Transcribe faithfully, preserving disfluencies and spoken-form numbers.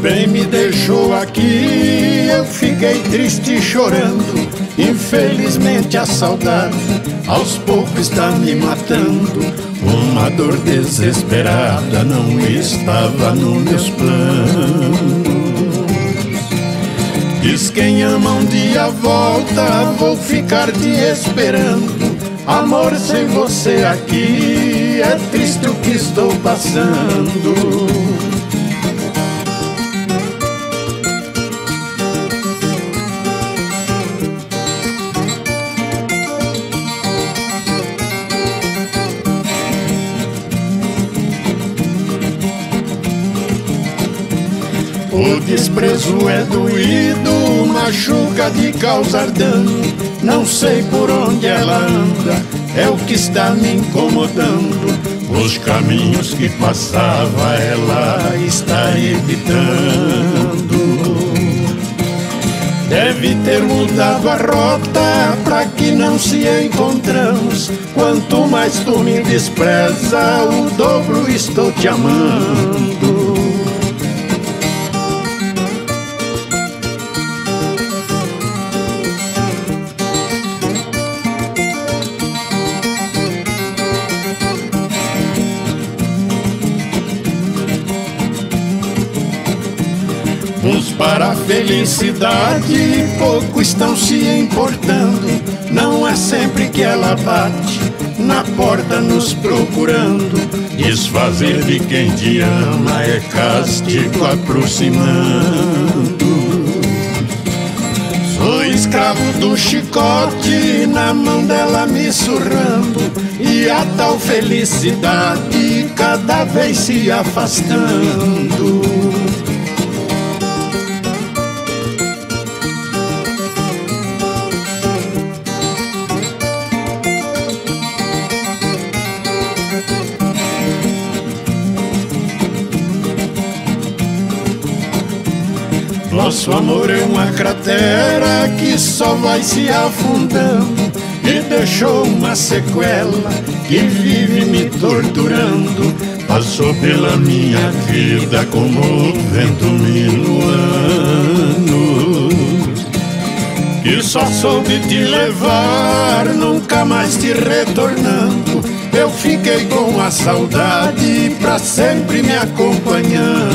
bem me deixou aqui, eu fiquei triste chorando. Infelizmente a saudade aos poucos está me matando. Uma dor desesperada não estava nos meus planos. Diz quem ama um dia volta, vou ficar te esperando. Amor, sem você aqui é triste o que estou passando. O desprezo é doído, machuca de causar dano. Não sei por onde ela anda, é o que está me incomodando. Os caminhos que passava ela está evitando. Deve ter mudado a rota pra que não se encontramos. Quanto mais tu me despreza, o dobro estou te amando. Uns para a felicidade, poucos estão se importando. Não é sempre que ela bate na porta nos procurando. Desfazer de quem te ama é castigo aproximando. Sou escravo do chicote, na mão dela me surrando. E a tal felicidade cada vez se afastando. Nosso amor é uma cratera que só vai se afundando. E deixou uma sequela que vive me torturando. Passou pela minha vida como o vento minuano, que só soube te levar, nunca mais te retornando. Eu fiquei com a saudade pra sempre me acompanhando.